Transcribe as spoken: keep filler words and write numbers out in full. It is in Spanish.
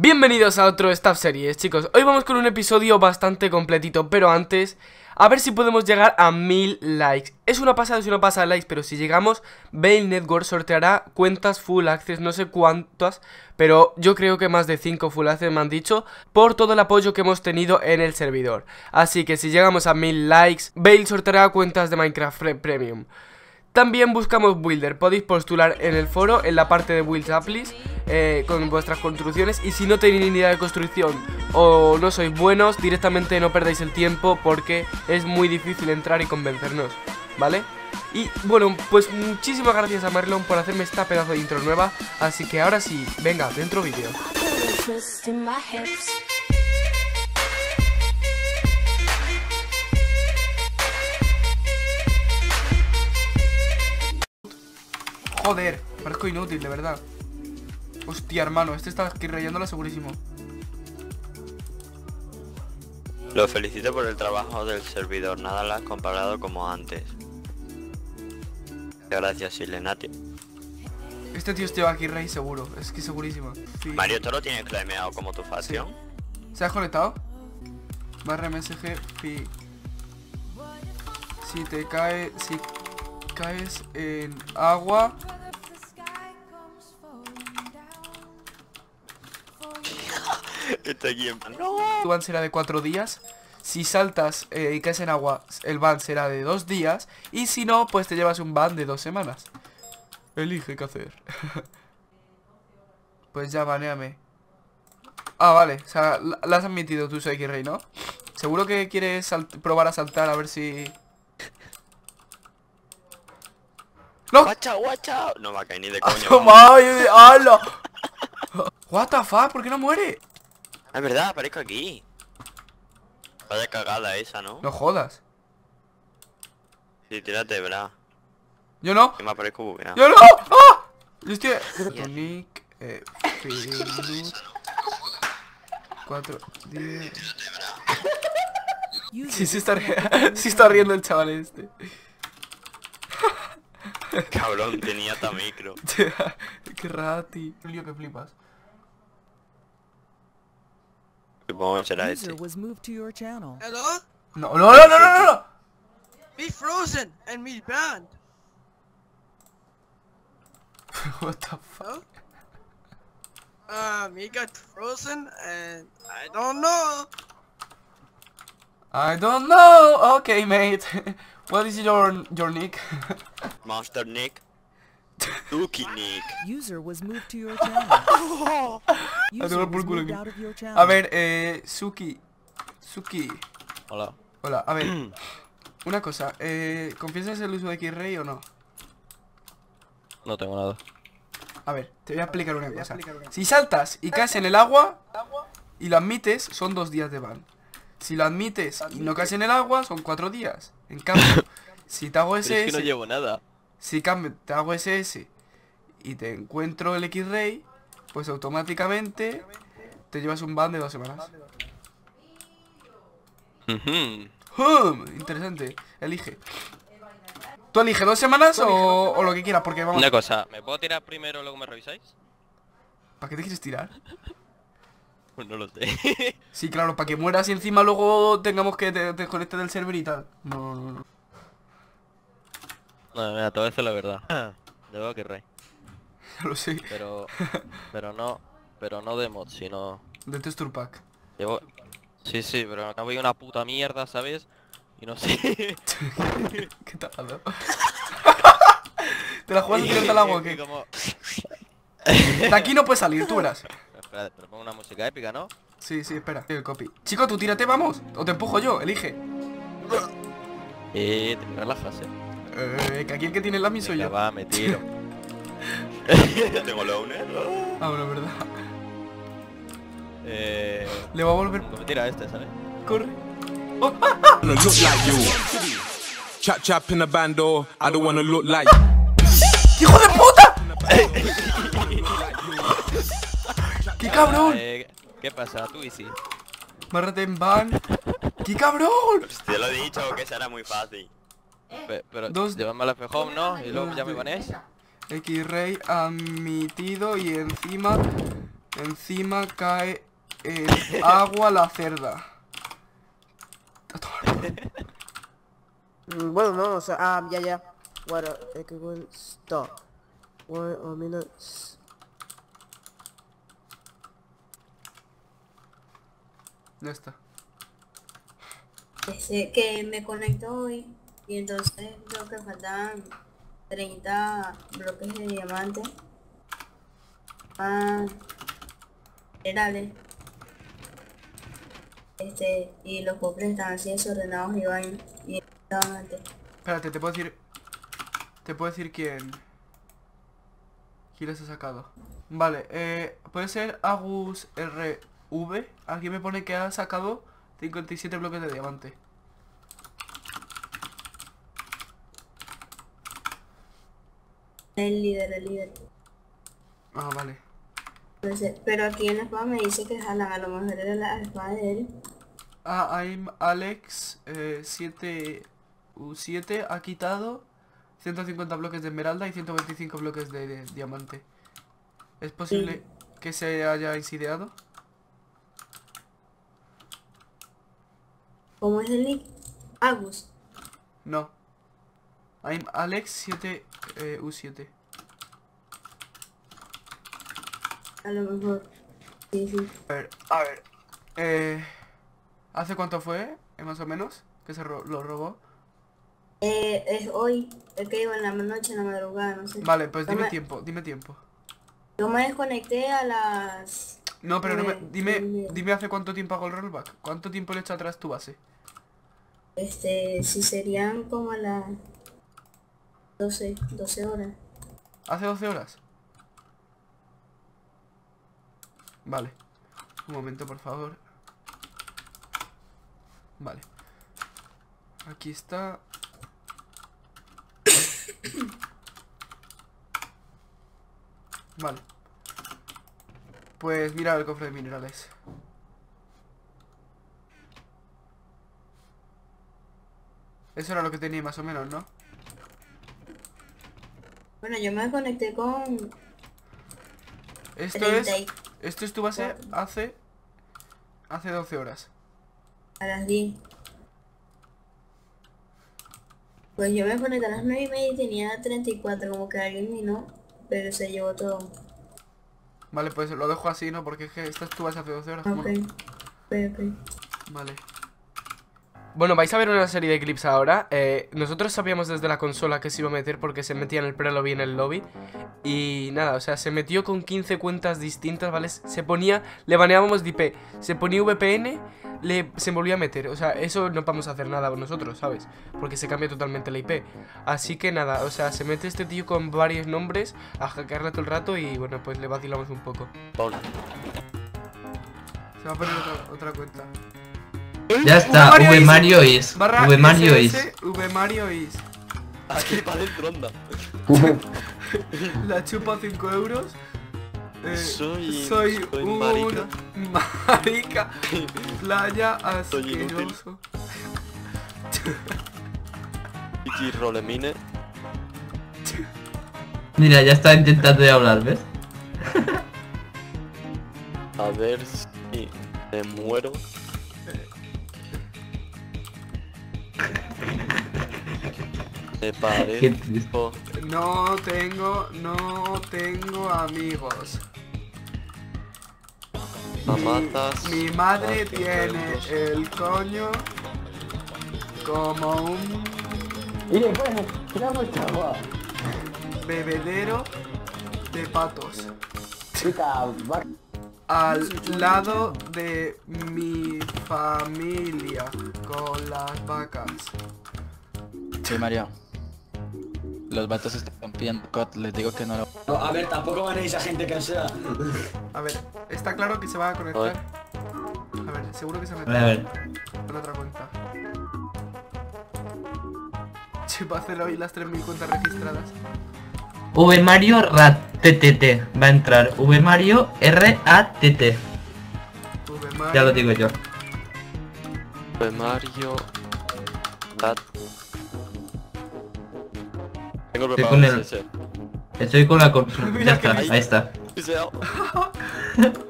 Bienvenidos a otro Staff Series, chicos. Hoy vamos con un episodio bastante completito, pero antes, a ver si podemos llegar a mil likes. Es una pasada, es una pasada de likes, pero si llegamos, Bale Network sorteará cuentas full access, no sé cuántas, pero yo creo que más de cinco full access me han dicho, por todo el apoyo que hemos tenido en el servidor. Así que si llegamos a mil likes, Bale sorteará cuentas de Minecraft Premium. También buscamos builder, podéis postular en el foro, en la parte de builds applis, eh, con vuestras construcciones. Y si no tenéis ni idea de construcción o no sois buenos, directamente no perdáis el tiempo, porque es muy difícil entrar y convencernos, ¿vale? Y bueno, pues muchísimas gracias a Marlon por hacerme esta pedazo de intro nueva. Así que ahora sí, venga, dentro vídeo. Joder, parezco inútil, de verdad. Hostia, hermano, este está aquí rayándola segurísimo. Lo felicito por el trabajo del servidor, nada la has comparado como antes. Gracias, Silenati. Este tío está aquí rey seguro, es que segurísimo. Sí. Mario Toro tiene claimeado como tu facción. Sí. ¿Se has conectado? Barra M S G Pi. Si te cae, si caes en agua. Está aquí en... ¡No! Tu ban será de cuatro días. Si saltas eh, y caes en agua, el ban será de dos días. Y si no, pues te llevas un ban de dos semanas. Elige qué hacer. Pues ya, baneame. Ah, vale, o sea, la has admitido tú, Psyche Rey, ¿no? Seguro que quieres probar a saltar a ver si... ¡No! Watch out, watch out. No va a caer ni de coño. ¡Toma! ¡Hala! What the fuck, ¿por qué no muere? Es verdad, aparezco aquí. Vaya cagada esa, ¿no? No jodas. Sí, tírate, bra. Yo no. Que me aparezco bugueado. Yo no. ¡Ah! Yo estoy... Tonic, eh... Philip, cuatro, diez... Sí, sí está, sí está riendo el chaval este. Cabrón, tenía hasta micro. Qué rati. Un lío que flipas. Supongo que será este. Hello? No, no, no, no, no, no. Me frozen and me banned. What the fuck? Uh, me got frozen and I don't know. I don't know. Okay, mate. What is your your nick? Monster Nick. Tuki Nick. User was moved to your channel. User was moved out of your channel. A ver, eh, Suki. Suki. Hola. Hola, a ver. Una cosa, eh, ¿confiesas el uso de X-Ray o no? No tengo nada. A ver, te voy a explicar una cosa. Si saltas y caes en el agua y lo admites, son dos días de ban. Si lo admites y no caes en el agua, son cuatro días. En cambio, si te hago S S... Es que no llevo nada. Si cambio, te hago S S y te encuentro el X-Ray, pues automáticamente te llevas un ban de dos semanas. ¡Hum! Interesante. Elige. ¿Tú eliges dos semanas o, o lo que quieras? Porque vamos... Una cosa, ¿me puedo tirar primero y luego me revisáis? ¿Para qué te quieres tirar? Pues no lo sé. Sí, claro, para que mueras y encima luego tengamos que te desconecte del server y tal. No, no, no. No, mira, todo eso es la verdad. Llevo que rey. Ya lo sé. Pero... Pero no... Pero no de mod, sino... De Texture Pack. Llevo... Sí, sí, pero acabo de una puta mierda, ¿sabes? Y no sé... ¿Qué te ha dado? ¿Te la juegas tirando al agua o qué? Como... De aquí no puedes salir, tú verás. Espera, pero pongo una música épica, ¿no? Sí, sí, espera. El copy. Chico, tú tírate, vamos. O te empujo yo, elige. Eh, te relajas, eh. Eh, que aquí el que tiene el lápiz soy Venga, yo. va, me tiro. Tengo loner. Ah, bueno, verdad. Eh... Le va a volver. Me tira este, ¿sabes? Corre. I don't look like you. Chap chap in the bando. I don't wanna look like. ¡Hijo de puta! ¡Qué cabrón! Eh, ¿Qué pasa? Tú y sí. Márrate en van. ¡Qué cabrón! Te lo he dicho que será muy fácil. Pe pero Dos- llevadme al F home, ¿no? Y luego ya me baneáis. X-Ray admitido y encima Encima cae el agua la cerda. A tomar. Mm, Bueno, no, o sea, ah, ya, ya. Water, equal, stop. One a minutes. Ya está. Este, que me conecto hoy y entonces creo que faltan treinta bloques de diamante. Ah, minerales. Este, y los cofres están así desordenados y vaina. Y estaban antes. Espérate, te puedo decir. Te puedo decir quién. ¿Quién les ha sacado? Vale, eh. Puede ser Agus R V. Aquí me pone que ha sacado cincuenta y siete bloques de diamante. El líder, el líder. Ah, vale. Entonces, pero aquí en la espada me dice que jalan, a lo mejor era la espada de él. Ah, I'm Alex eh, siete U siete ha quitado ciento cincuenta bloques de esmeralda y ciento veinticinco bloques de, de diamante. ¿Es posible que se haya insidiado? ¿Cómo es el nick? Agus. No. I'm Alex siete U siete. A lo mejor. Sí, sí. A ver, a ver. Eh, ¿Hace cuánto fue, eh, más o menos, que se ro lo robó? Eh, es hoy. Es que iba en la noche, en la madrugada, no sé. Vale, pues Yo dime me- tiempo, dime tiempo. Yo me desconecté a las... No, pero no me, nueve, dime, nueve. dime hace cuánto tiempo hago el rollback. ¿Cuánto tiempo le he hecho atrás tu base? Este, si serían como a las doce, doce horas. ¿Hace doce horas? Vale. Un momento, por favor. Vale. Aquí está. Vale. Pues mira el cofre de minerales. Eso era lo que tenía más o menos, ¿no? Bueno, yo me desconecté con... Esto treinta es... y- Esto es tu base hace... Hace doce horas. a las diez. Pues yo me desconecté a las nueve y media y tenía treinta y cuatro, como que alguien minó, pero se llevó todo. Vale, pues lo dejo así, ¿no? Porque es que esta es tu base hace doce horas. ¿cómo Ok, no? ok, ok. Vale. Bueno, vais a ver una serie de clips ahora. eh, Nosotros sabíamos desde la consola que se iba a meter porque se metía en el pre-lobby y en el lobby. Y nada, o sea, se metió con quince cuentas distintas, ¿vale? Se ponía, le baneábamos de I P, se ponía V P N, le, se volvía a meter. O sea, eso no vamos a hacer nada nosotros, ¿sabes? Porque se cambia totalmente la I P. Así que nada, o sea, se mete este tío con varios nombres a hackearla todo el rato y bueno, pues le vacilamos un poco. Hola. Se va a poner otra, otra cuenta. Ya está, V Mario V is- Mario is. Barra V Mario S is. S, V Mario is. Aquí para dentro, anda. La chupa cinco euros. Eh, Soy- soy, soy un marica. marica. Playa Soy inútil. asqueroso. Iki Rolemine. Mira, ya está intentando de hablar, ¿ves? A ver si me muero. Me Qué triste. parezco. No tengo, no tengo amigos. Mamatas. Mi madre a cinco tiene euros. el coño como un bebedero de patos. Al lado de mi familia con las vacas. Sí, Mario. Los vatos están pidiendo cot, les digo que no lo... No, a ver, tampoco ganéis a gente que sea. A ver, está claro que se va a conectar. A ver, seguro que se A mete ver, a ver. con otra cuenta. Sí, va a hacer hoy las tres mil cuentas registradas. V Mario RATTT. Va a entrar V Mario R A T T. V Mario. Ya lo digo yo. De Mario. Tat. Tengo Estoy preparado con el el- ese. Estoy con la consola. Mira Ya que está, ahí- ahí está. piseado.